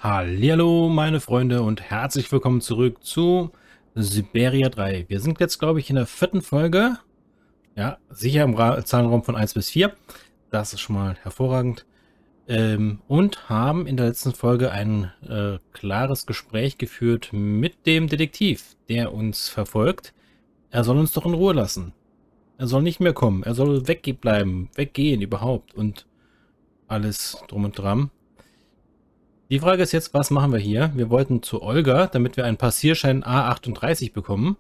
Hallihallo meine Freunde und herzlich willkommen zurück zu Syberia 3. Wir sind jetzt, glaube ich, in der 4. Folge. Ja, sicher im Zahlenraum von 1 bis 4. Das ist schon mal hervorragend. Und haben in der letzten Folge ein klares Gespräch geführt mit dem Detektiv, der uns verfolgt. Er soll uns doch in Ruhe lassen. Er soll nicht mehr kommen. Er soll wegbleiben, weggehen überhaupt und alles drum und dran. Die Frage ist jetzt, was machen wir hier? Wir wollten zu Olga, damit wir einen Passierschein A38 bekommen.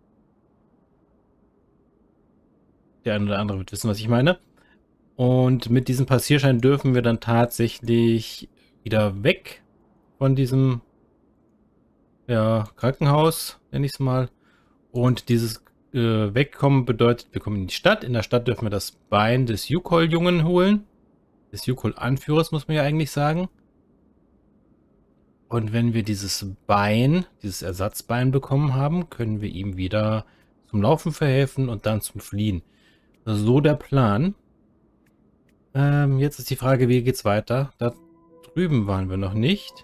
Der eine oder andere wird wissen, was ich meine. Und mit diesem Passierschein dürfen wir dann tatsächlich wieder weg von diesem Krankenhaus, nenne ich es mal. Und dieses Wegkommen bedeutet, wir kommen in die Stadt. In der Stadt dürfen wir das Bein des Yukol-Jungen holen. Des Yukol-Anführers, muss man ja eigentlich sagen. Und wenn wir dieses Bein, dieses Ersatzbein bekommen haben, können wir ihm wieder zum Laufen verhelfen und dann zum Fliehen. So der Plan. Jetzt ist die Frage, wie geht's weiter? Da drüben waren wir noch nicht.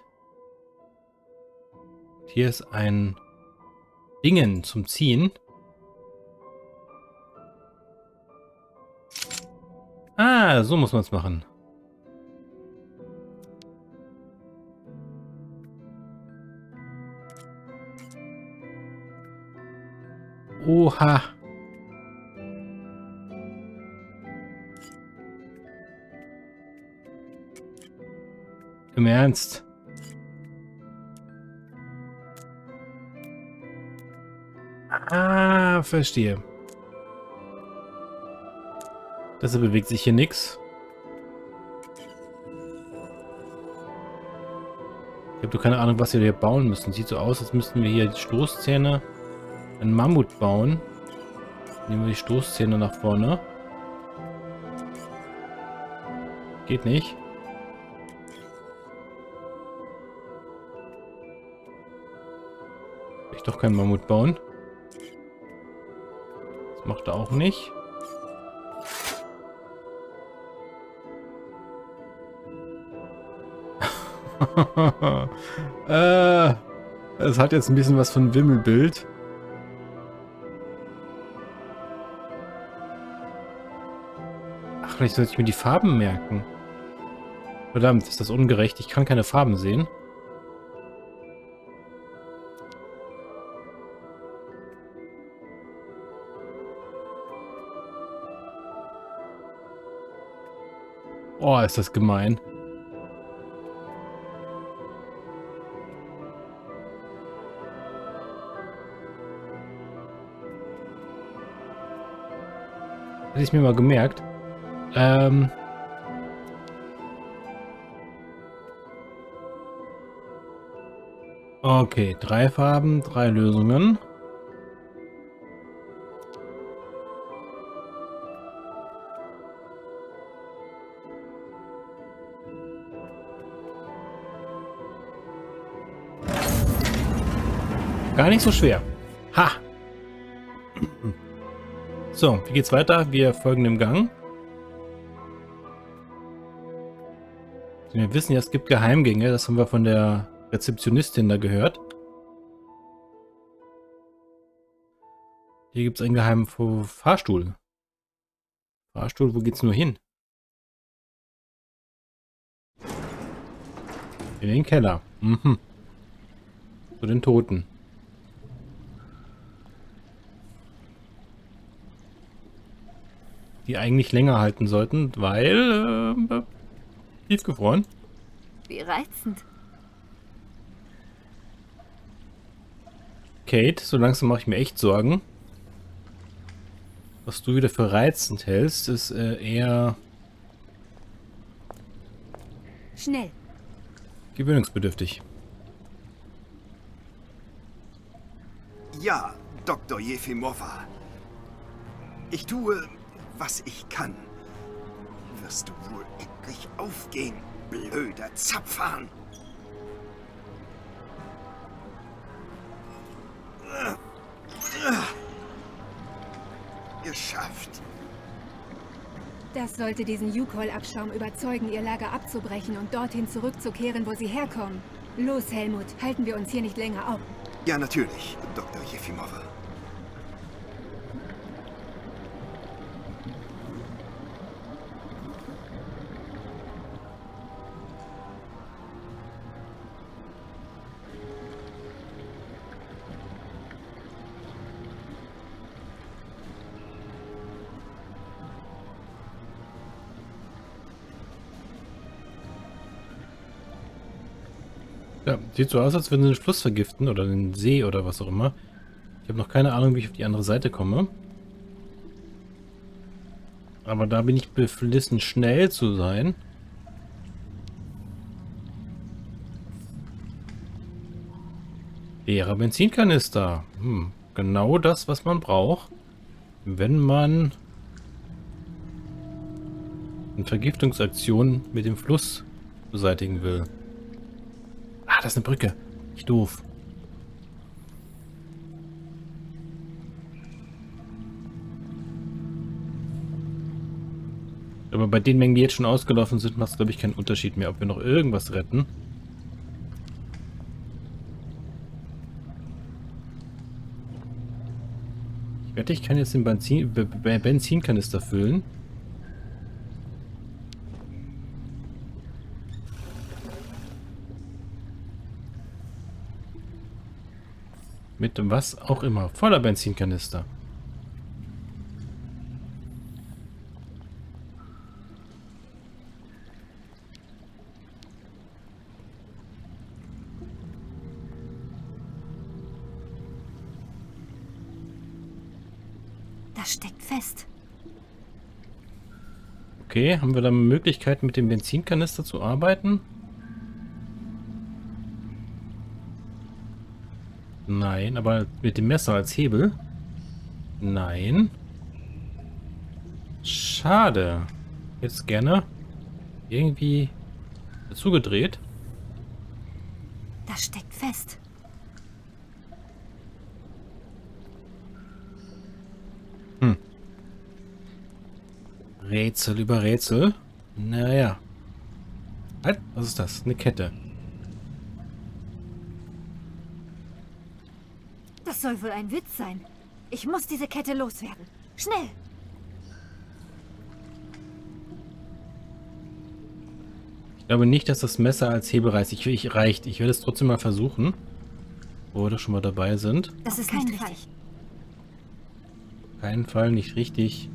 Hier ist ein Dingen zum Ziehen. Ah, so muss man es machen. Oha. Im Ernst? Ah, verstehe. Deshalb bewegt sich hier nichts. Ich habe doch keine Ahnung, was wir hier bauen müssen. Sieht so aus, als müssten wir hier die Stoßzähne, einen Mammut bauen. Nehmen wir die Stoßzähne nach vorne. Geht nicht. Ich doch keinen Mammut bauen. Das macht er auch nicht. Es hat jetzt ein bisschen was von Wimmelbild. Ach, vielleicht sollte ich mir die Farben merken. Verdammt, ist das ungerecht. Ich kann keine Farben sehen. Oh, ist das gemein. Hätte ich mir mal gemerkt. Okay, 3 Farben, 3 Lösungen. Gar nicht so schwer. Ha! So, wie geht's weiter? Wir folgen dem Gang. Wir wissen ja, es gibt Geheimgänge. Das haben wir von der Rezeptionistin da gehört. Hier gibt es einen geheimen Fahrstuhl. Fahrstuhl, wo geht's nur hin? In den Keller. Mhm. Zu den Toten. Die eigentlich länger halten sollten, weil tiefgefroren. Wie reizend. Kate, so langsam mache ich mir echt Sorgen. Was du wieder für reizend hältst, ist eher Schnell. gewöhnungsbedürftig. Ja, Dr. Jefimova. Ich tue, was ich kann. Wirst du wohl endlich aufgehen, blöder Zapfhahn? Geschafft. Das sollte diesen Yukol-Abschaum überzeugen, ihr Lager abzubrechen und dorthin zurückzukehren, wo sie herkommen. Los, Helmut. Halten wir uns hier nicht länger auf. Ja, natürlich, Dr. Jefimova. Ja, sieht so aus, als würden sie den Fluss vergiften oder den See oder was auch immer. Ich habe noch keine Ahnung, wie ich auf die andere Seite komme. Aber da bin ich beflissen, schnell zu sein. Leerer Benzinkanister. Genau das, was man braucht, wenn man eine Vergiftungsaktion mit dem Fluss beseitigen will. Ah, das ist eine Brücke. Ich doof. Aber bei den Mengen, die jetzt schon ausgelaufen sind, macht es, glaube ich, keinen Unterschied mehr, ob wir noch irgendwas retten. Ich wette, ich kann jetzt den Benzinkanister füllen. Mit was auch immer. Voller Benzinkanister. Das steckt fest. Okay, haben wir da Möglichkeiten, mit dem Benzinkanister zu arbeiten? Nein, aber mit dem Messer als Hebel? Nein. Schade. Jetzt gerne irgendwie zugedreht. Das steckt fest. Rätsel über Rätsel. Naja. Halt, was ist das? Eine Kette. Das soll wohl ein Witz sein. Ich muss diese Kette loswerden. Schnell! Ich glaube nicht, dass das Messer als Hebel reicht. Ich werde es trotzdem mal versuchen. Wo wir da schon mal dabei sind. Das ist nicht richtig. Auf keinen Fall nicht richtig.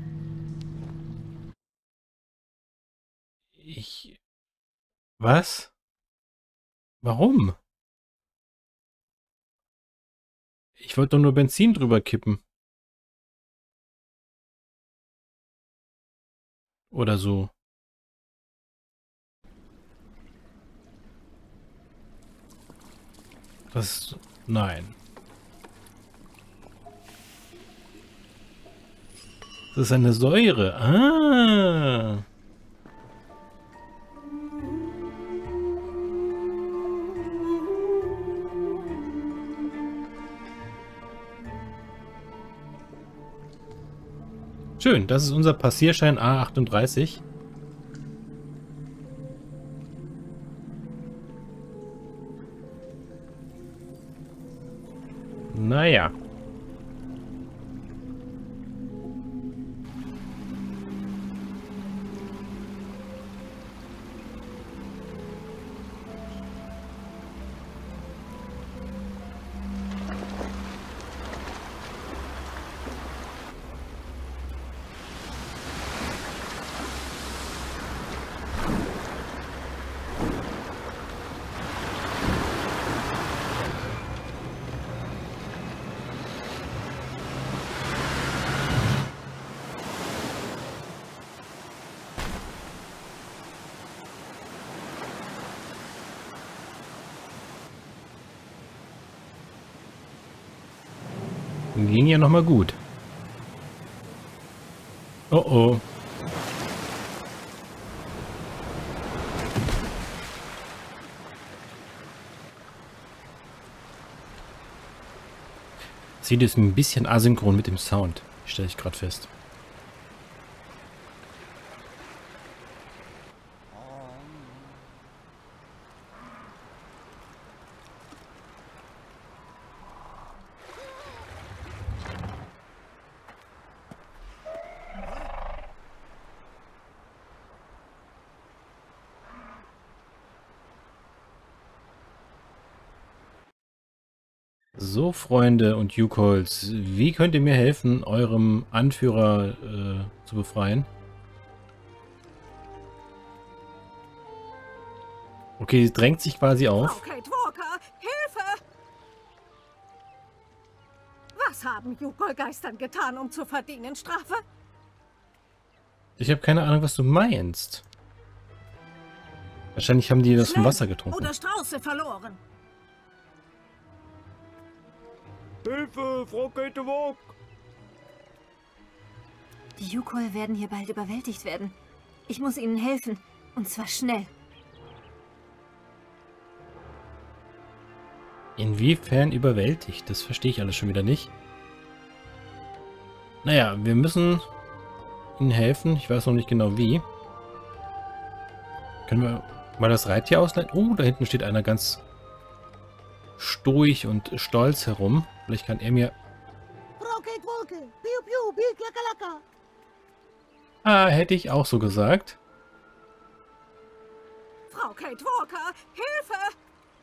Was? Warum? Ich wollte doch nur Benzin drüber kippen. Oder so. Das... Nein. Das ist eine Säure. Ah. Schön, das ist unser Passierschein A38. Naja. Ging ja nochmal gut. Oh oh. Sieht es ein bisschen asynchron mit dem Sound, stelle ich gerade fest. So, Freunde und Yukols, wie könnt ihr mir helfen, eurem Anführer zu befreien? Okay, sie drängt sich quasi auf. Frau Kate Walker, Hilfe! Was haben Yukol-Geistern getan, um zu verdienen Strafe? Ich habe keine Ahnung, was du meinst. Wahrscheinlich haben die das vom Wasser getrunken. Oder Strauße verloren. Hilfe, Frau Kate Walk! Die Yukol werden hier bald überwältigt werden. Ich muss ihnen helfen. Und zwar schnell. Inwiefern überwältigt? Das verstehe ich alles schon wieder nicht. Naja, wir müssen ihnen helfen. Ich weiß noch nicht genau wie. Können wir mal das Reittier ausleihen? Oh, da hinten steht einer ganz stoisch und stolz herum. Vielleicht kann er mir... Frau Kate Walker, piu piu, piu klakalaka. Ah, hätte ich auch so gesagt. Frau Kate Walker, Hilfe!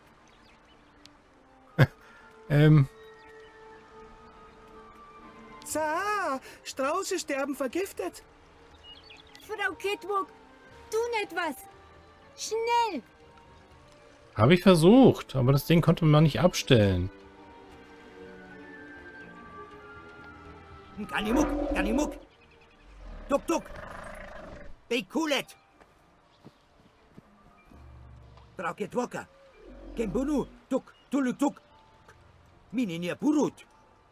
Sa, Strauße sterben vergiftet. Frau Kitwok, tun etwas. Schnell! Habe ich versucht, aber das Ding konnte man nicht abstellen. Ganimuk, Ganimuk. Tuk, tuk. Bekulet. Frau Kate Walker. Kembunu, tuk, tulu, tuk. Mininir Burut.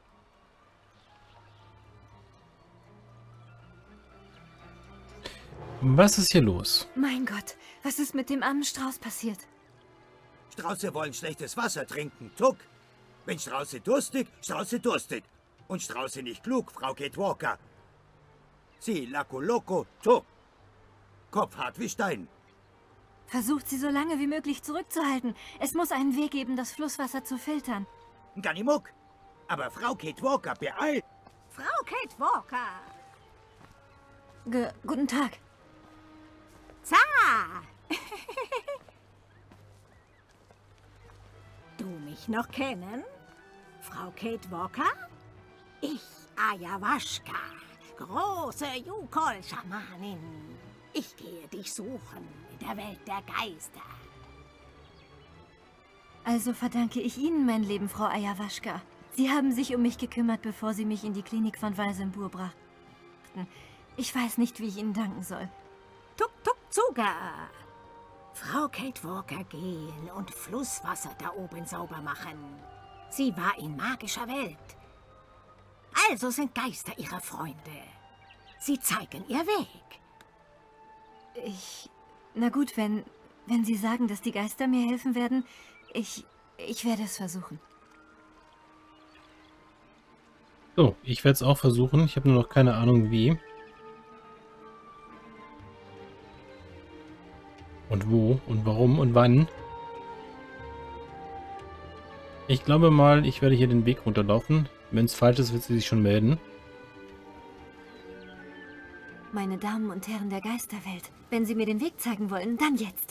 Was ist hier los? Mein Gott, was ist mit dem armen Strauß passiert? Strauße wollen schlechtes Wasser trinken, Tuck. Wenn Strauße durstig, Strauße durstig. Und Strauße nicht klug, Frau Kate Walker. Sie, Laco Loco, Tuck. Kopf hart wie Stein. Versucht sie so lange wie möglich zurückzuhalten. Es muss einen Weg geben, das Flusswasser zu filtern. Ganimuk. Aber Frau Kate Walker, beeilt. Frau Kate Walker! Guten Tag. Za! Du mich noch kennen? Frau Kate Walker? Ich, Ayahuasca, große Yukol-Schamanin. Ich gehe dich suchen in der Welt der Geister. Also verdanke ich Ihnen mein Leben, Frau Ayahuasca. Sie haben sich um mich gekümmert, bevor Sie mich in die Klinik von Walsembur brachten. Ich weiß nicht, wie ich Ihnen danken soll. Tuk tuk zuga. Frau Kate Walker gehen und Flusswasser da oben sauber machen. Sie war in magischer Welt. Also sind Geister ihre Freunde. Sie zeigen ihr Weg. Na gut, wenn Sie sagen, dass die Geister mir helfen werden, ich werde es versuchen. So, ich werde es auch versuchen. Ich habe nur noch keine Ahnung wie. Und wo und warum und wann. Ich glaube mal, ich werde hier den Weg runterlaufen. Wenn es falsch ist, wird sie sich schon melden. Meine Damen und Herren der Geisterwelt, wenn Sie mir den Weg zeigen wollen, dann jetzt.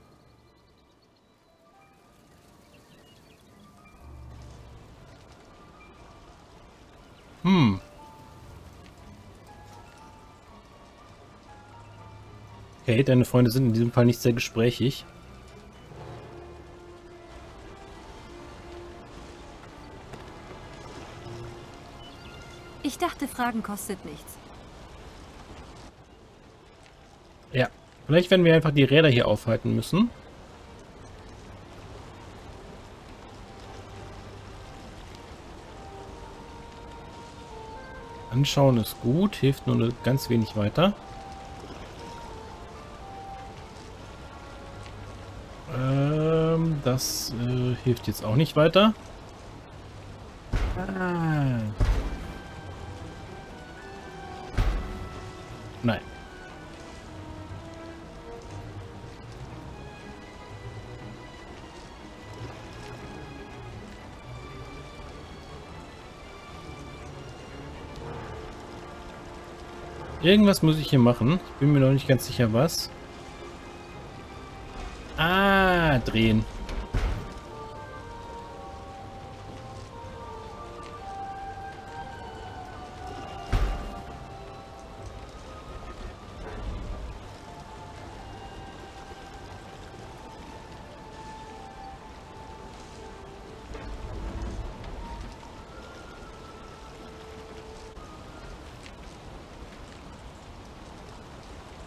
Okay, deine Freunde sind in diesem Fall nicht sehr gesprächig. Ich dachte, Fragen kostet nichts. Ja, vielleicht werden wir einfach die Räder hier aufhalten müssen. Anschauen ist gut, hilft nur ganz wenig weiter. Das hilft jetzt auch nicht weiter. Nein. Irgendwas muss ich hier machen. Ich bin mir noch nicht ganz sicher, was. Ah, drehen.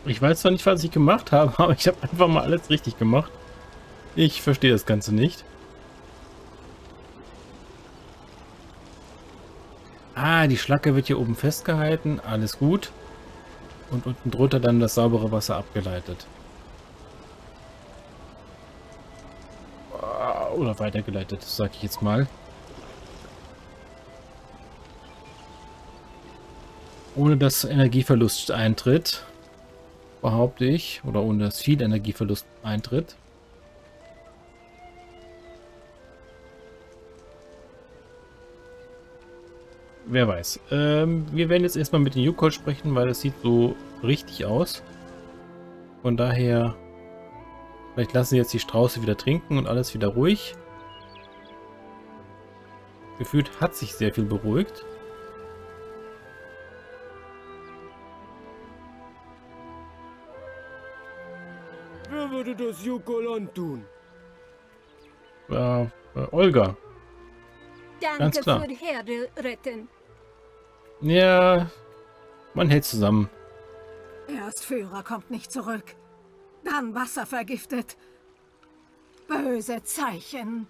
Ich weiß zwar nicht, was ich gemacht habe, aber ich habe einfach mal alles richtig gemacht. Ich verstehe das Ganze nicht. Ah, die Schlacke wird hier oben festgehalten. Alles gut. Und unten drunter dann das saubere Wasser abgeleitet. Oder weitergeleitet, sage ich jetzt mal. Ohne dass Energieverlust eintritt, behaupte ich. Oder ohne dass viel Energieverlust eintritt. Wer weiß. Wir werden jetzt erstmal mit den Yukol sprechen, weil das sieht so richtig aus. Von daher, vielleicht lassen sie jetzt die Strauße wieder trinken und alles wieder ruhig. Gefühlt hat sich sehr viel beruhigt. Wer würde das Yukol antun? Olga. Danke Ganz klar. für die Herde retten. Ja, man hält zusammen. Erst Führer kommt nicht zurück, dann Wasser vergiftet. Böse Zeichen.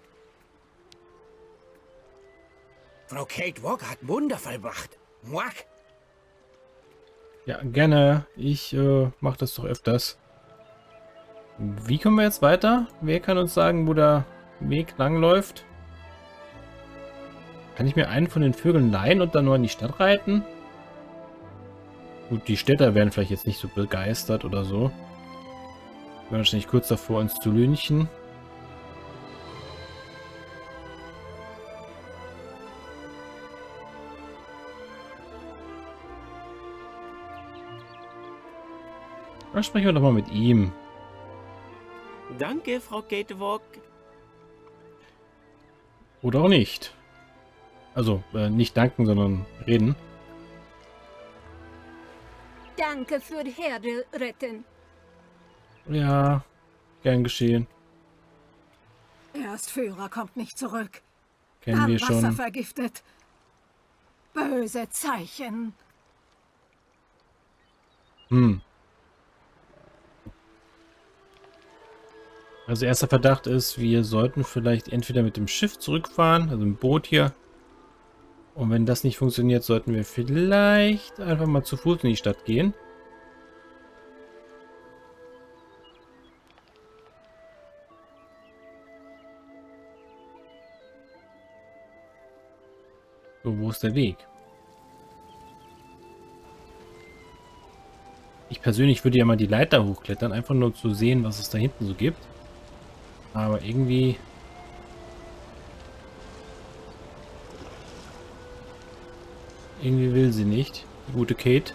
Frau Kate Walker hat Wunder vollbracht. Muak. Ja, gerne. Ich mache das doch öfters. Wie kommen wir jetzt weiter? Wer kann uns sagen, wo der Weg lang läuft? Kann ich mir einen von den Vögeln leihen und dann nur in die Stadt reiten? Gut, die Städter wären vielleicht jetzt nicht so begeistert oder so. Wir waren wahrscheinlich kurz davor, uns zu lynchen. Dann sprechen wir doch mal mit ihm. Danke, Frau Gatewalk. Oder auch nicht. Also, nicht danken, sondern reden. Danke für die Herde retten. Ja, gern geschehen. Erst Führer kommt nicht zurück, Kennen dann wir Wasser schon. vergiftet. Böse Zeichen. Also erster Verdacht ist, wir sollten vielleicht entweder mit dem Schiff zurückfahren, also im Boot hier. Und wenn das nicht funktioniert, sollten wir vielleicht einfach mal zu Fuß in die Stadt gehen. So, wo ist der Weg? Ich persönlich würde ja mal die Leiter hochklettern, einfach nur zu sehen, was es da hinten so gibt. Aber irgendwie... Irgendwie will sie nicht, die gute Kate.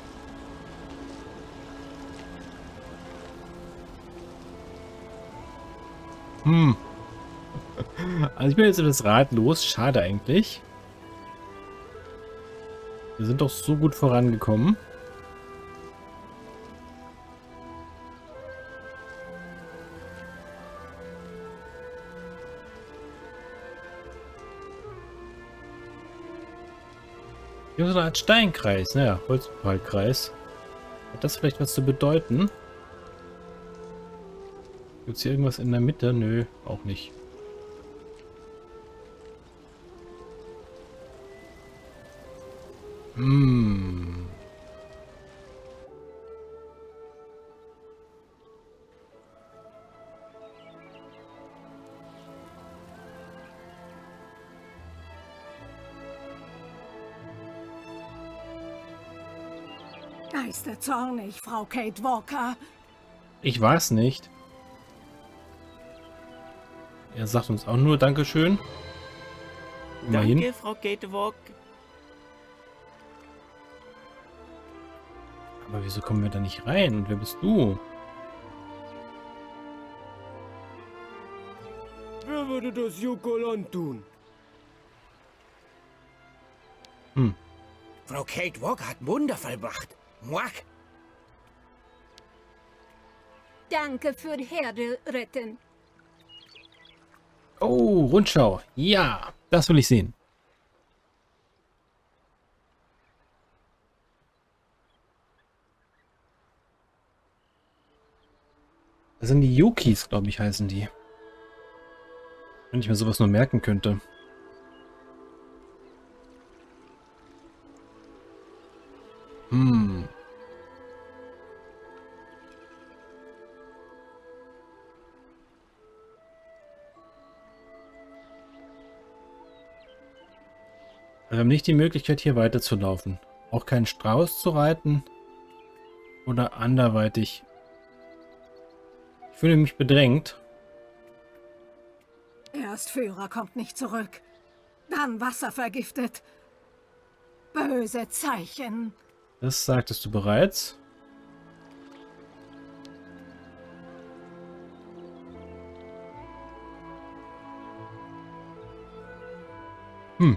Also ich bin jetzt etwas ratlos, schade eigentlich. Wir sind doch so gut vorangekommen. Hier ist so eine Art Steinkreis, naja, Holzpfahlkreis. Hat das vielleicht was zu bedeuten? Gibt es hier irgendwas in der Mitte? Nö, auch nicht. Geisterzornig, Frau Kate Walker. Ich weiß nicht. Er sagt uns auch nur Dankeschön. Immerhin. Danke, Frau Gatewalk. Aber wieso kommen wir da nicht rein? Und wer bist du? Wer würde das Yukol antun? Frau Kate Walker hat Wunder vollbracht. Muak. Danke für die Herde retten. Oh, Rundschau. Ja, das will ich sehen. Das sind die Yukis, glaube ich, heißen die. Wenn ich mir sowas nur merken könnte. Hm. Wir haben nicht die Möglichkeit, hier weiterzulaufen. Auch keinen Strauß zu reiten. Oder anderweitig. Ich fühle mich bedrängt. Erst Führer kommt nicht zurück. Dann Wasser vergiftet. Böse Zeichen. Das sagtest du bereits. Hm.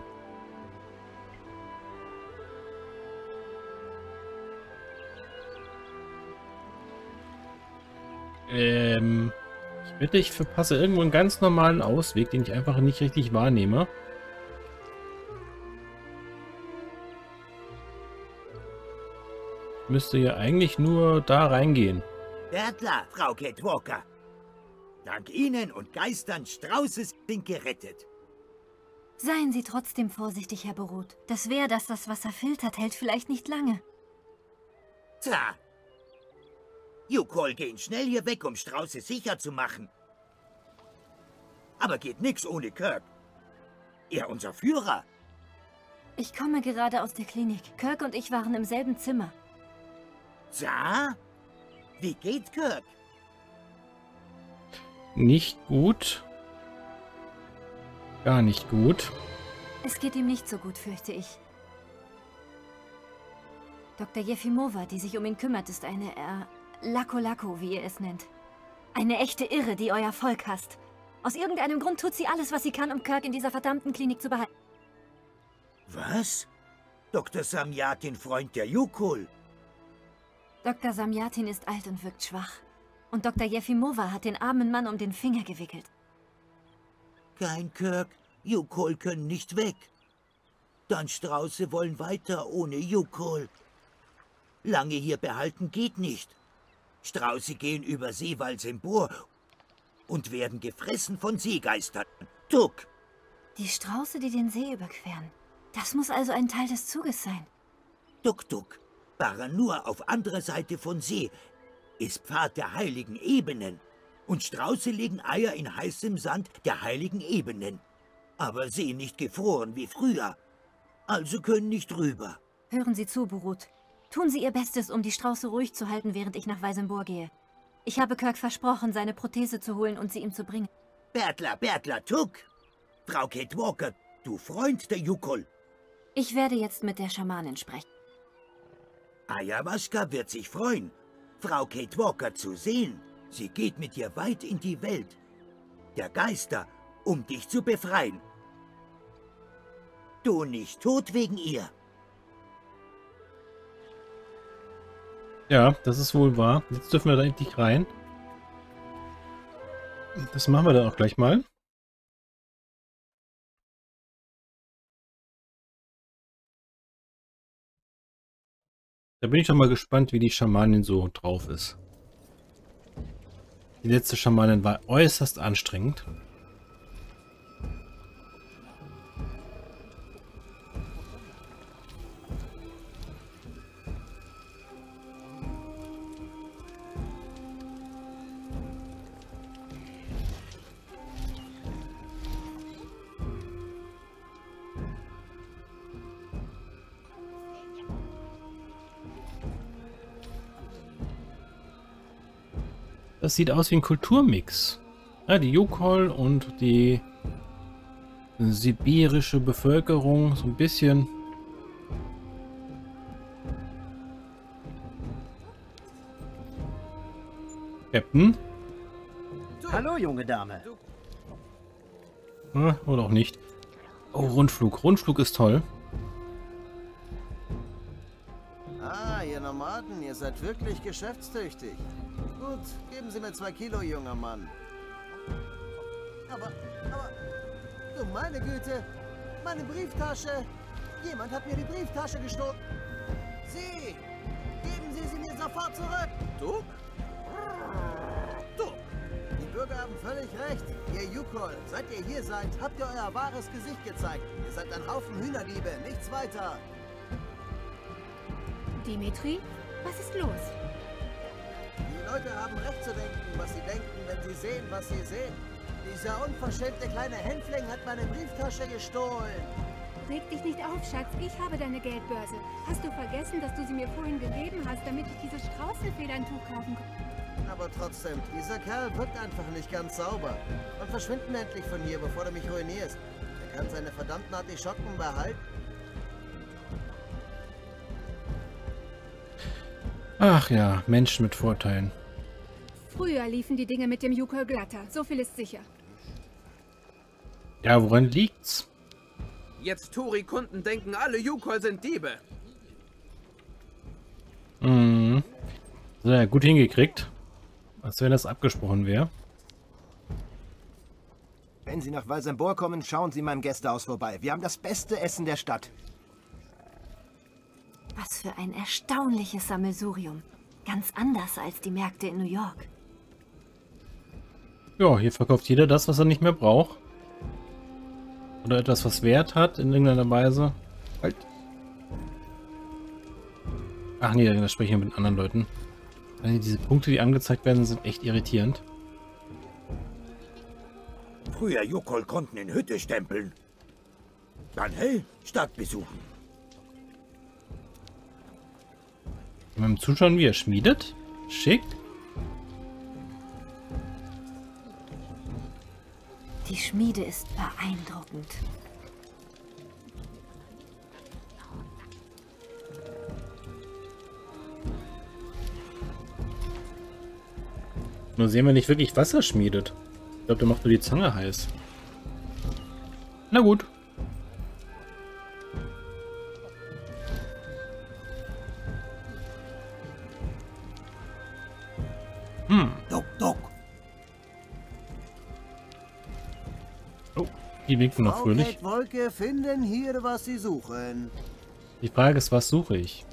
Ich wette, ich verpasse irgendwo einen ganz normalen Ausweg, den ich einfach nicht richtig wahrnehme. Ich müsste ja eigentlich nur da reingehen. Bertler, Frau Kate Walker. Dank Ihnen und Geistern Straußes sind gerettet. Seien Sie trotzdem vorsichtig, Herr Beruth. Das Wehr, das das Wasser filtert, hält vielleicht nicht lange. Tja. Yukol gehen schnell hier weg, um Strauße sicher zu machen. Aber geht nix ohne Kirk. Er unser Führer. Ich komme gerade aus der Klinik. Kirk und ich waren im selben Zimmer. Tja? Wie geht Kirk? Nicht gut. Gar nicht gut. Es geht ihm nicht so gut, fürchte ich. Dr. Jefimova, die sich um ihn kümmert, ist eine, Lako, wie ihr es nennt. Eine echte Irre, die euer Volk hasst. Aus irgendeinem Grund tut sie alles, was sie kann, um Kirk in dieser verdammten Klinik zu behalten. Was? Dr. Samyatin, Freund der Yukol. Dr. Samyatin ist alt und wirkt schwach. Und Dr. Jefimova hat den armen Mann um den Finger gewickelt. Kein Kirk. Yukol können nicht weg. Dann Strauße wollen weiter ohne Yukol. Lange hier behalten geht nicht. Strauße gehen über See Valsembur und werden gefressen von Seegeistern. Tuk! Die Strauße, die den See überqueren. Das muss also ein Teil des Zuges sein. Tuk-Tuk. Baranur auf anderer Seite von See ist Pfad der heiligen Ebenen. Und Strauße legen Eier in heißem Sand der heiligen Ebenen. Aber See nicht gefroren wie früher. Also können nicht rüber. Hören Sie zu, Beruth. Tun Sie Ihr Bestes, um die Strauße ruhig zu halten, während ich nach Valsembur gehe. Ich habe Kirk versprochen, seine Prothese zu holen und sie ihm zu bringen. Bertler, Tuk! Frau Kate Walker, du Freund der Yukol. Ich werde jetzt mit der Schamanin sprechen. Ayahuasca wird sich freuen, Frau Kate Walker zu sehen. Sie geht mit dir weit in die Welt. Der Geister, um dich zu befreien. Du nicht tot wegen ihr. Ja, das ist wohl wahr. Jetzt dürfen wir da endlich rein. Das machen wir dann auch gleich mal. Da bin ich doch mal gespannt, wie die Schamanin so drauf ist. Die letzte Schamanin war äußerst anstrengend. Das sieht aus wie ein Kulturmix. Ja, die Yukol und die sibirische Bevölkerung so ein bisschen. Captain? Hallo, junge Dame. Oder auch nicht. Oh, Rundflug. Rundflug ist toll. Ah, ihr Nomaden, ihr seid wirklich geschäftstüchtig. Gut, geben Sie mir 2 Kilo, junger Mann. Aber, du meine Güte, meine Brieftasche. Jemand hat mir die Brieftasche gestohlen. Sie, geben Sie sie mir sofort zurück. Du? Du. Bürger haben völlig recht. Ihr Yukol, seit ihr hier seid, habt ihr euer wahres Gesicht gezeigt. Ihr seid ein Haufen Hühnerdiebe, nichts weiter. Dimitri, was ist los? Die Leute haben Recht zu denken, was sie denken, wenn sie sehen, was sie sehen. Dieser unverschämte kleine Hänfling hat meine Brieftasche gestohlen. Reg dich nicht auf, Schatz. Ich habe deine Geldbörse. Hast du vergessen, dass du sie mir vorhin gegeben hast, damit ich dieses Straußenfederntuch kaufen konnte? Aber trotzdem, dieser Kerl wirkt einfach nicht ganz sauber. Und verschwinden endlich von hier, bevor du mich ruinierst. Er kann seine verdammten Artischocken behalten. Ach ja, Menschen mit Vorteilen. Früher liefen die Dinge mit dem Yukol glatter. So viel ist sicher. Ja, woran liegt's? Jetzt Touri-Kunden denken, alle Yukol sind Diebe. Mhm. So, ja, gut hingekriegt. Als wenn das abgesprochen wäre. Wenn Sie nach Valsambor kommen, schauen Sie meinem Gästehaus vorbei. Wir haben das beste Essen der Stadt. Was für ein erstaunliches Sammelsurium. Ganz anders als die Märkte in New York. Ja, hier verkauft jeder das, was er nicht mehr braucht. Oder etwas, was Wert hat in irgendeiner Weise. Halt. Ach nee, da spreche ich mit anderen Leuten. Diese Punkte, die angezeigt werden, sind echt irritierend. Früher Yukol konnten in Hütte stempeln. Dann hey, Stadt besuchen. Beim Zuschauen, wie er schmiedet. Schick. Die Schmiede ist beeindruckend. Nur sehen wir nicht wirklich, was er schmiedet. Ich glaube, der macht nur die Zange heiß. Na gut. Duck, duck. Oh, die winken noch fröhlich. Frau Wolke finden hier, was sie suchen. Die Frage ist, was suche ich?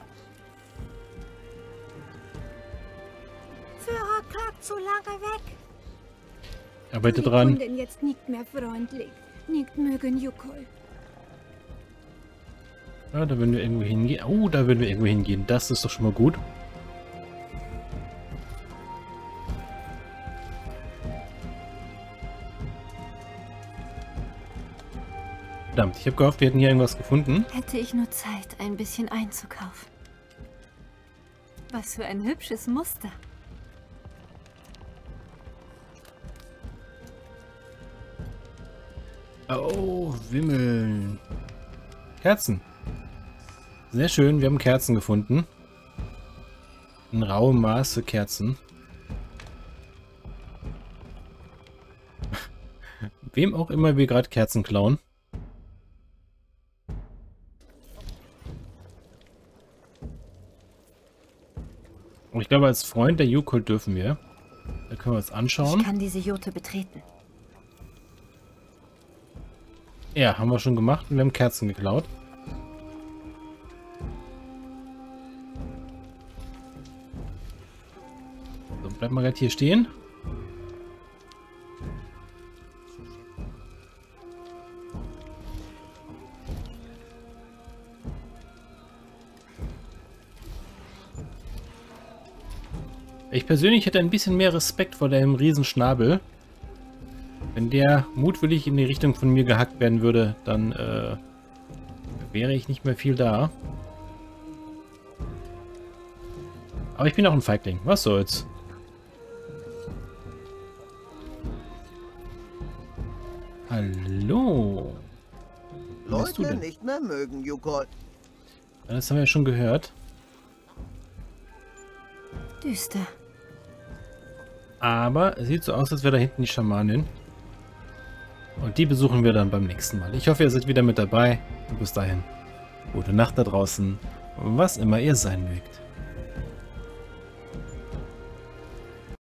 Führer Kirk zu lange weg. Arbeite Die dran. Kunden jetzt nicht mehr freundlich. Nicht mögen Yukol. Ja, da würden wir irgendwo hingehen. Oh, da würden wir irgendwo hingehen. Das ist doch schon mal gut. Verdammt, ich habe gehofft, wir hätten hier irgendwas gefunden. Hätte ich nur Zeit, ein bisschen einzukaufen. Was für ein hübsches Muster. Oh, Wimmeln. Kerzen. Sehr schön, wir haben Kerzen gefunden. In rauem Maße Kerzen. Wem auch immer wir gerade Kerzen klauen. Und ich glaube, als Freund der Yukol dürfen wir. Da können wir uns anschauen. Ich kann diese Jurte betreten. Ja, haben wir schon gemacht und wir haben Kerzen geklaut. So, bleib mal gerade hier stehen. Ich persönlich hätte ein bisschen mehr Respekt vor deinem Riesenschnabel. Wenn der mutwillig in die Richtung von mir gehackt werden würde, dann wäre ich nicht mehr viel da. Aber ich bin auch ein Feigling. Was soll's? Hallo. Wer bist du Leute denn? nicht mehr mögen Yukol. Ja, das haben wir ja schon gehört. Düster. Aber es sieht so aus, als wäre da hinten die Schamanin. Und die besuchen wir dann beim nächsten Mal. Ich hoffe, ihr seid wieder mit dabei. Und bis dahin, gute Nacht da draußen, was immer ihr sein mögt.